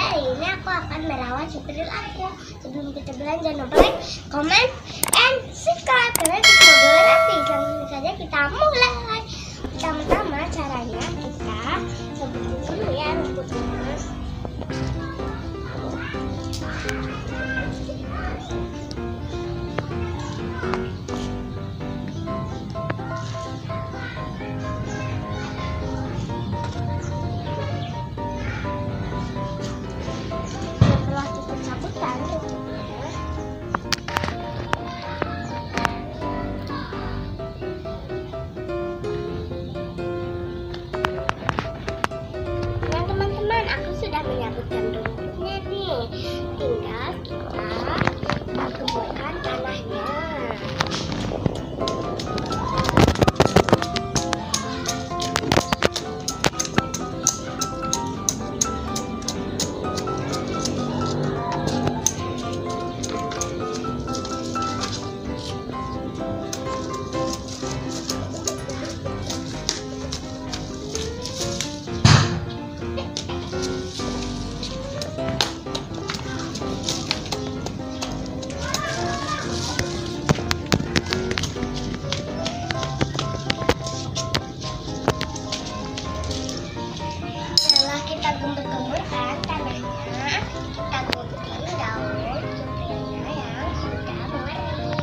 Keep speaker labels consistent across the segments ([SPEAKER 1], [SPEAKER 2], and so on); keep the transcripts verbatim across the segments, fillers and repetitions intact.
[SPEAKER 1] hari ini aku akan merawat superhero aku. Sebelum kita belanja, jangan lupa like, comment, and subscribe karena itu semoga gratis. Langsung saja kita mulai. Pertama-tama caranya kita sebutin dulu ya rumputnya. Menyabutkan rumputnya nih, tinggal kita kumpulkan tanahnya. Kita gembur-gemburkan tanahnya, kita gunting daun supaya yang sudah mengering.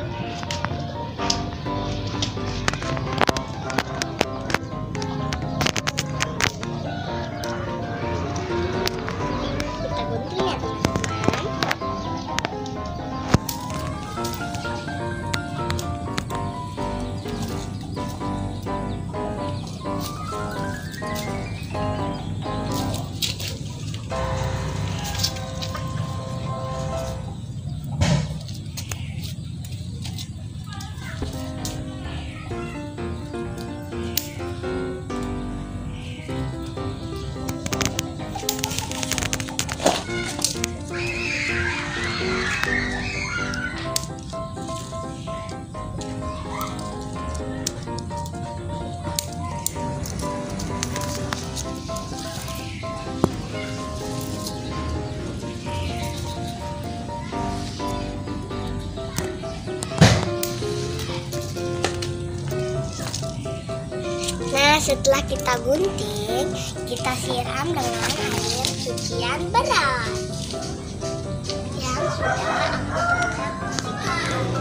[SPEAKER 1] Kita gunting ya teman-teman. Nah, setelah kita gunting, kita siram dengan air cucian beras yang sudah aku bersihkan.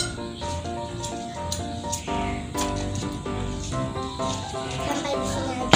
[SPEAKER 1] Sampai di sini aja